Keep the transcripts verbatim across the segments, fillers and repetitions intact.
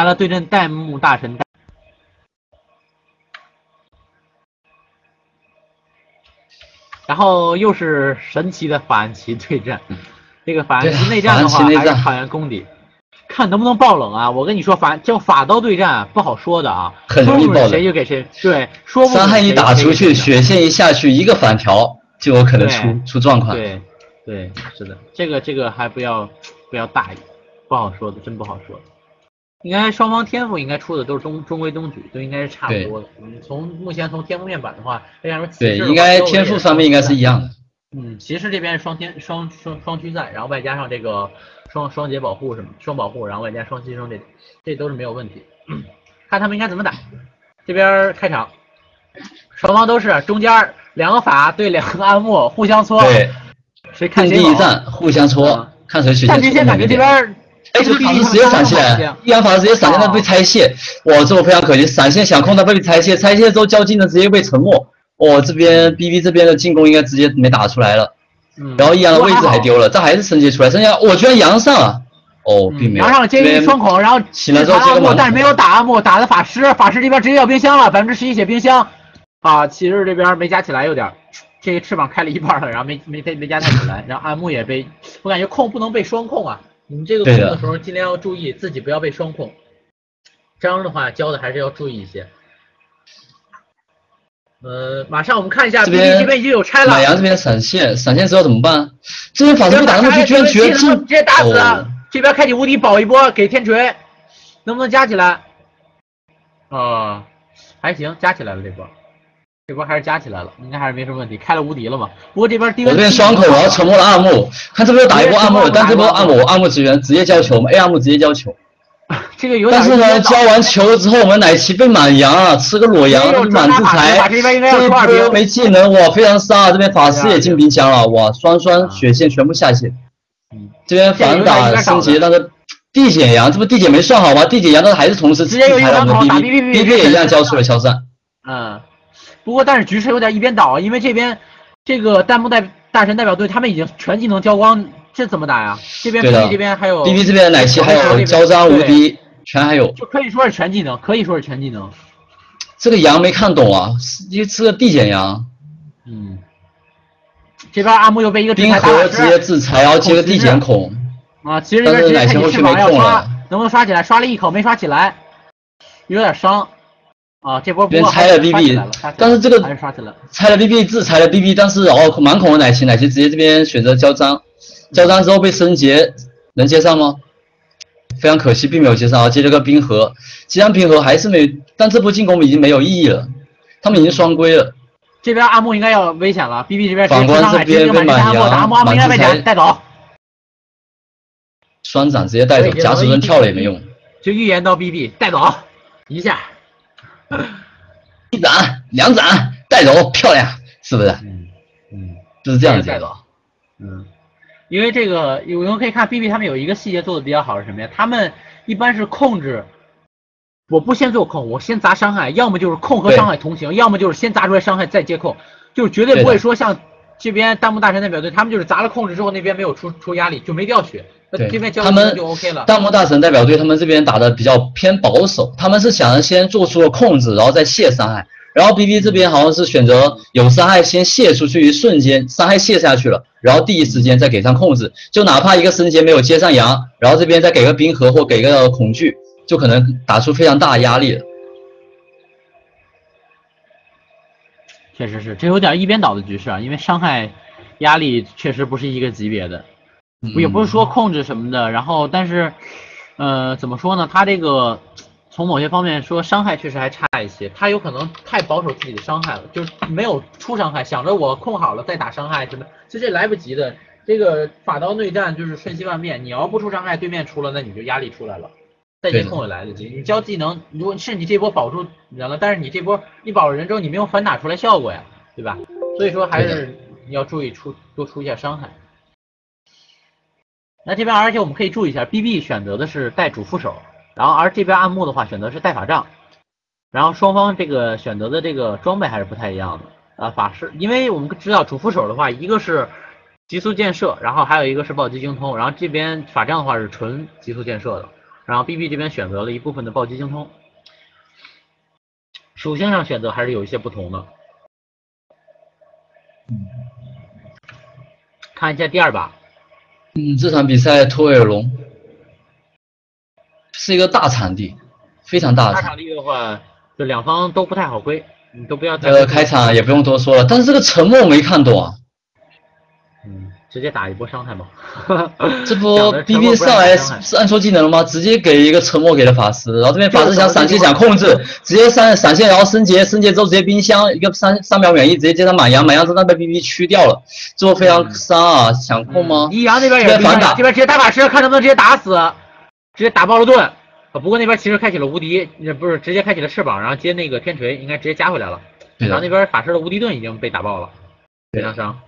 来了对阵弹幕大神。然后又是神奇的法兰奇对战，这个法兰奇内战的话还是考验功底，看能不能爆冷啊！我跟你说，法这法刀对战不好说的啊， 很容易爆冷， 谁就给谁。对，说不伤害一打出去，血线一下去，一个反调就有可能出出状况。 对，对，是的，这个这个还不要不要大意，不好说的，真不好说的。应该双方天赋应该出的都是中中规中矩，都应该是差不多的。嗯，从目前从天赋面板的话，为啥说对，应该天赋上面应该是一样的。 嗯，骑士这边是双天双双双驱赛，然后外加上这个双双节保护什么双保护，然后外加双牺牲，这这都是没有问题。嗯、看他们应该怎么打。这边开场，双方都是中间两个法对两个暗幕互相搓， 对， 谁看谁第一战互相搓，嗯、看谁血线搓感觉这边。 哎，这个法师直接闪现，一阳法师直接闪现，他被拆卸，哇，这波非常可惜，闪现想控他被拆卸，拆卸之后交技能直接被沉默，哇，这边 B B 这边的进攻应该直接没打出来了，嗯、然后一阳的位置还丢了，这还是升级出来，升级我居然阳上了，哦，并没有， 阳上了接一双孔，然后起来之后接个盲， 但是没有打暗幕，打的法师，法师这边直接要冰箱了，百分之十一血冰箱，啊，骑士这边没加起来有点。这个翅膀开了一半了，然后没没没没加太起来，然后暗幕也被，我感觉控不能被双控啊。你们这个控的时候尽量要注意自己不要被双控，这样的话教的还是要注意一些。呃，马上我们看一下 B B 这边已经有拆了。 马阳这边闪现，闪现之后怎么办？这边法师被打上去，居然绝技直接打死了。哦、这边开启无敌保一波，给天锤，能不能加起来？啊、呃，还行，加起来了这波。这波还是加起来了，应该还是没什么问题，开了无敌了嘛。不过这边低温， 我这边双口，然后沉默了暗幕，看这边打一波暗幕，但这波暗幕暗幕支援直接交球，我们 A 暗幕直接交球。 这个有点。但是呢，交完球之后，我们奶奇被满阳啊，吃个裸阳，满制裁，这一波没技能，哇，非常杀。这边法师也进冰箱了，哇，双双血线全部下线。这边反打升级，但是地减阳，这不地减没算好吗？地减阳，但是还是同时制裁了我们的 B B，B B 也一样交出了消散。 嗯。不过，但是局势有点一边倒，因为这边这个弹幕代大神代表队他们已经全技能交光，这怎么打呀？这边 B B 这边还有 B B 这边的奶奇还有交张无敌，全还有， 就可以说是全技能，可以说是全技能。 这个羊没看懂啊，一是个地减羊。 嗯，这边阿木又被一个冰河直接制裁，然后接个地减孔。 啊，其实这边直接开启翅膀要刷，能不能刷起来？刷了一口没刷起来，有点伤。啊，这波别拆了 B B， 但是这个还是刷起来， 拆了 B B 制裁了 B B， 但是哦满孔的奶奇，奶奇直接这边选择交张，交张之后被升级，能接上吗？非常可惜，并没有接上，接了个冰河，接上冰河还是没，但这波进攻已经没有意义了，他们已经双规了。 这边阿木应该要危险了 ，B B 这边反观这边被满阳， 阿木阿木应该被带带走， 双斩直接带走，假死盾跳了也没用， 就预言到 B B 带走一下。 一斩两斩带走，漂亮，是不是？ 嗯嗯， 就是这样子的。 嗯，因为这个有人可以看 B B 他们有一个细节做的比较好是什么呀？他们一般是控制，我不先做控，我先砸伤害，要么就是控和伤害同行，要么就是先砸出来伤害再接控，就是绝对不会说像这边弹幕大神代表队，他们就是砸了控制之后那边没有出出压力就没掉血。 对， 这边他们就 OK 了。 弹幕大神代表队他们这边打的比较偏保守，他们是想着先做出了控制，然后再卸伤害。然后 B B 这边好像是选择有伤害先卸出去，一瞬间伤害卸下去了，然后第一时间再给上控制，就哪怕一个升级没有接上阳，然后这边再给个冰河或给个恐惧，就可能打出非常大的压力了。 确实是，这有点一边倒的局势啊，因为伤害压力确实不是一个级别的。也不是说控制什么的，然后但是，呃，怎么说呢？他这个从某些方面说伤害确实还差一些，他有可能太保守自己的伤害了，就是没有出伤害，想着我控好了再打伤害什么，其实这来不及的。这个法刀内战就是瞬息万变，你要不出伤害，对面出了，那你就压力出来了，再接控也来得及。你交技能，如果是你这波保住人了，但是你这波你保了人之后，你没有反打出来效果呀，对吧？所以说还是你要注意出多出一下伤害。那这边而且我们可以注意一下 ，B B 选择的是带主副手，然后而这边暗幕的话选择是带法杖，然后双方这个选择的这个装备还是不太一样的啊。法师，因为我们知道主副手的话，一个是极速建设，然后还有一个是暴击精通，然后这边法杖的话是纯极速建设的， 然后 B B 这边选择了一部分的暴击精通，属性上选择还是有一些不同的。看一下第二把。 嗯，这场比赛托尔龙是一个大场地，非常大的大场地的话，就两方都不太好归，你都不要太。 这个开场也不用多说了，但是这个沉默没看懂啊。 嗯，直接打一波伤害吧。 这波 B B 上来是按错技能了吗？直接给一个沉默给了法师，然后这边法师想闪现想控制，直接闪闪现，然后升级，升级之后直接冰箱一个三三秒免疫，直接接上满阳，满阳之后被 B B 驱掉了，这波非常伤啊！想控吗？ 一阳那边也反打， 这边直接打法师，看能不能直接打死，直接打爆了盾。啊，不过那边其实开启了无敌，不是直接开启了翅膀，然后接那个天锤，应该直接加回来了。然后那边法师的无敌盾已经被打爆了，非常伤。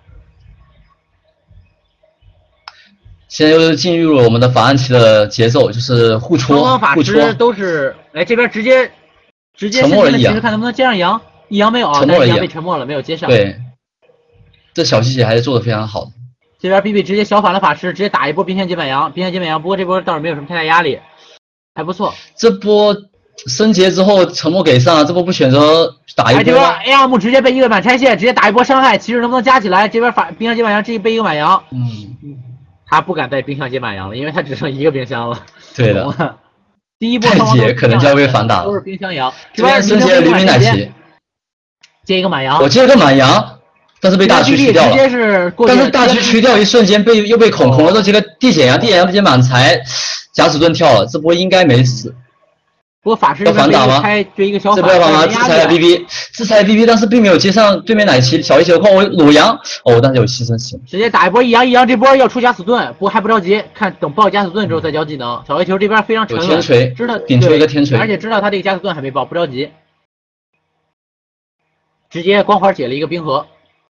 现在又是进入了我们的法兰奇的节奏，就是互戳， 双方法师都是，哎，这边直接直接沉默了一阳， 看能不能接上阳，一阳没有啊， 沉默了一阳被沉默了，没有接上。 对，这小细节还是做的非常好的。 这边 B B 直接小反了法师，直接打一波冰箱接满阳，冰箱接满阳，不过这波倒是没有什么太大压力，还不错。 这波升级之后沉默给上，这波不选择打一波。 哎，这边 A R M 直接被一个满拆卸，直接打一波伤害，其实能不能加起来？这边法冰箱接满阳，这一被一个满阳。 嗯。 他不敢带冰箱接满阳了，因为他只剩一个冰箱了。 对的， 第一波太姐可能就要被反打了。 都是冰箱阳， 这边升级了黎明奶骑， 接一个满阳。 我接了个满阳，但是被大区驱掉了。 直接是过去， 但是大区驱掉一瞬间被又被孔孔了，这接个地减阳，地减阳直接满财，假死盾跳了，这波应该没死。 不过法师要反打吗？ 这一个小这波要反打，制裁了 B B， 制裁了 B B， 但是并没有接上对面奶骑小一球控，我裸阳哦，但是有牺牲血， 直接打一波一阳一阳，这波要出假死盾，不过还不着急，看等爆假死盾之后再交技能。小一球这边非常沉稳， 有天锤， 知道顶出一个天锤， 而且知道他这个假死盾还没爆，不着急，直接光环解了一个冰河。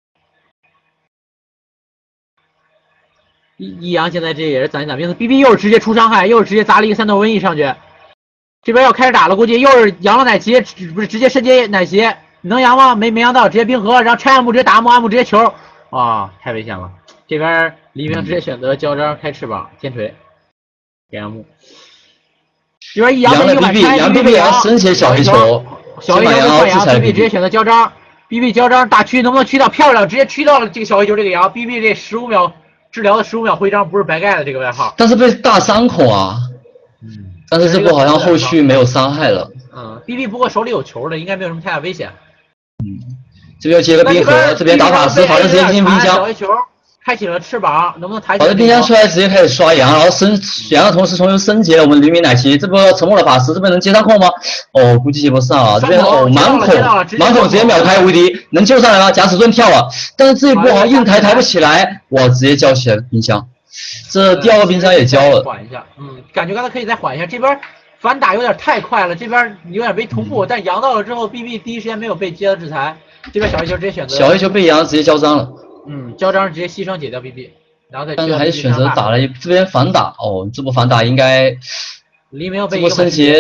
一一阳现在这也是攒一攒兵 ，B B 又是直接出伤害，又是直接砸了一个三段瘟疫上去。这边要开始打了，估计又是阳了奶骑，不是直接升级奶骑，能阳吗？没没阳到，直接冰河，然后拆暗木直接打暗木，暗木直接球，啊，太危险了。这边黎明直接选择交章开翅膀天锤，给暗木。这边一阳被一个满拆， 阳 B B 阳升起小黑球， 小黑球被换阳 ，B B 直接选择交章 ，B B 交章大区能不能驱到漂亮？直接驱到了这个小黑球这个阳 ，B B 这十五秒治疗的十五秒徽章不是白盖的这个外号， 但是被大三孔啊。嗯。但是这波好像后续没有伤害了。 嗯 ，B B 不过手里有球的，应该没有什么太大危险。 嗯，这边要接个冰河，这边打法师，法师直接进冰箱。 小黑球开启了翅膀，能不能抬起？ 好的，冰箱出来直接开始刷羊，然后升羊的同时重新升级了我们黎明奶骑。这波沉默的法师，这边能接上控吗？哦，估计接不上啊。这边哦满孔，满孔直接秒开无敌，能救上来吗？假死盾跳了，但是这一波好像硬抬抬不起来，哇，直接交起来冰箱。这第二个冰箱也交了， 缓一下，嗯，感觉刚才可以再缓一下。这边反打有点太快了，这边有点被突破，但阳到了之后 ，B B 第一时间没有被接到制裁。这边小黑球直接选择小黑球被阳直接交章了， 嗯，交章直接牺牲解掉 B B， 然后再但是还是选择打了一这边反打，哦，这波反打应该黎明被这波升级，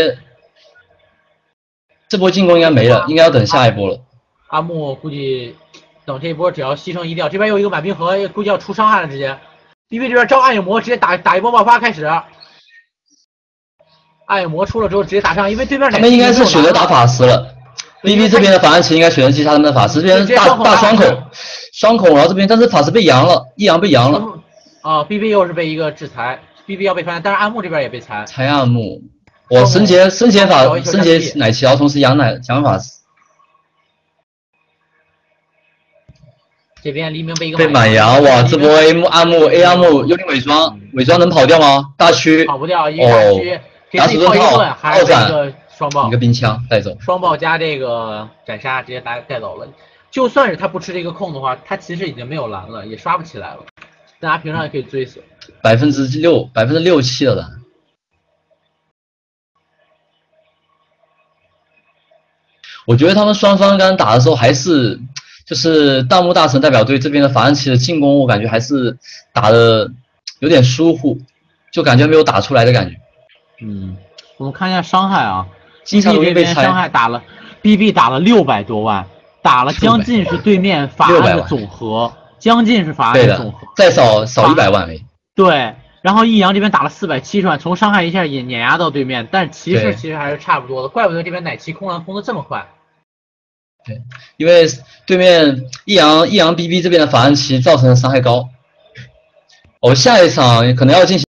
这波进攻应该没了，应该要等下一波了。 阿木估计等这一波只要牺牲一掉，这边又一个满冰河，估计要出伤害了，直接。B B 这边招暗影魔，直接打打一波爆发开始。暗影魔出了之后直接打上，因为对面他们应该是选择打法师了。B B 这边的法兰奇应该选择击杀他们的法师，这边大大双孔，双孔，然后这边但是法师被阳了，一阳被阳了。 啊 ，B B 又是被一个制裁 ，B B 要被翻，但是暗木这边也被裁。 裁暗木，我升级升级法升级奶骑，然后同时阳奶阳法师。 这边黎明被一个被满阳，哇！这波 A 木暗木 A 暗木幽灵伪装，伪装能跑掉吗？大区跑不掉，一个大区， 打死盾套， 还是一个双爆， 一个冰枪带走， 双爆加这个斩杀直接带带走了。就算是他不吃这个控的话，他其实已经没有蓝了，也刷不起来了。大家平常也可以追死， 百分之六百分之六七的蓝。我觉得他们双方刚刚打的时候还是。就是大木大神代表队这边的法兰奇的进攻，我感觉还是打的有点疏忽，就感觉没有打出来的感觉。 嗯，我们看一下伤害啊 ，B B 这边伤害打了 ，B B 打了六百多万，打了将近是对面法安的总和，将近是法安的总和， 再少少一百万没。 对， 然后益阳这边打了四百七十万，从伤害一下也碾压到对面，但骑士其实还是差不多的，怪不得这边奶骑空蓝空的这么快。 对，因为对面益阳益阳 B B 这边的法兰奇造成的伤害高。哦，下一场可能要进行。